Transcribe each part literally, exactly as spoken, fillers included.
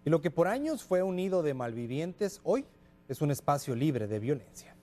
Y lo que por años fue un nido de malvivientes, hoy es un espacio libre de violencia.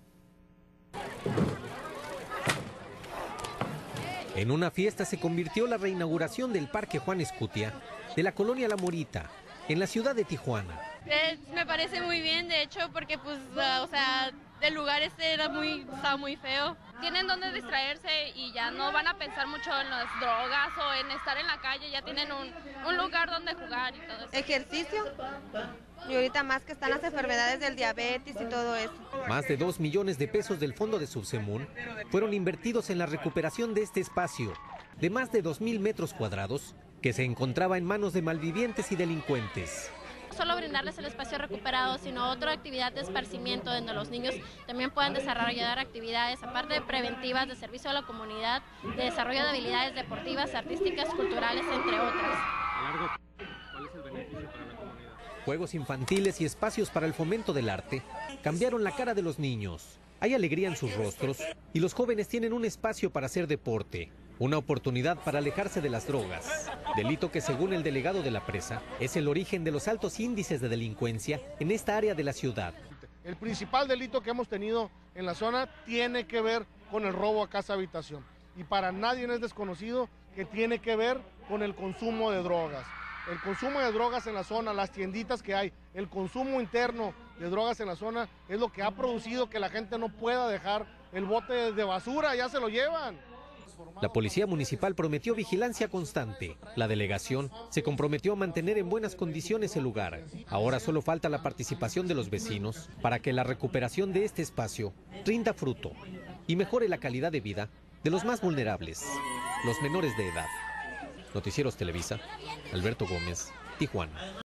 En una fiesta se convirtió la reinauguración del Parque Juan Escutia de la colonia La Morita, en la ciudad de Tijuana. Eh, me parece muy bien, de hecho, porque pues, uh, o sea, el lugar este era muy, estaba muy feo. Tienen donde distraerse y ya no van a pensar mucho en las drogas o en estar en la calle, ya tienen un, un lugar donde jugar y todo eso. Ejercicio, y ahorita más que están las enfermedades del diabetes y todo eso. Más de dos millones de pesos del fondo de Subsemún fueron invertidos en la recuperación de este espacio, de más de dos mil metros cuadrados, que se encontraba en manos de malvivientes y delincuentes. No solo brindarles el espacio recuperado, sino otra actividad de esparcimiento donde los niños también puedan desarrollar actividades, aparte de preventivas, de servicio a la comunidad, de desarrollo de habilidades deportivas, artísticas, culturales, entre otras. ¿Cuál es el beneficio para la comunidad? Juegos infantiles y espacios para el fomento del arte cambiaron la cara de los niños. Hay alegría en sus rostros y los jóvenes tienen un espacio para hacer deporte, una oportunidad para alejarse de las drogas, delito que según el delegado de la presa es el origen de los altos índices de delincuencia en esta área de la ciudad. El principal delito que hemos tenido en la zona tiene que ver con el robo a casa habitación y para nadie es desconocido que tiene que ver con el consumo de drogas. El consumo de drogas en la zona, las tienditas que hay, el consumo interno de drogas en la zona es lo que ha producido que la gente no pueda dejar el bote de basura, ya se lo llevan. La policía municipal prometió vigilancia constante. La delegación se comprometió a mantener en buenas condiciones el lugar. Ahora solo falta la participación de los vecinos para que la recuperación de este espacio rinda fruto y mejore la calidad de vida de los más vulnerables, los menores de edad. Noticieros Televisa, Alberto Gómez, Tijuana.